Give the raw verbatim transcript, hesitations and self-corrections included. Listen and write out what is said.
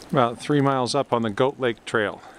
About three miles up on the Goat Lake Trail.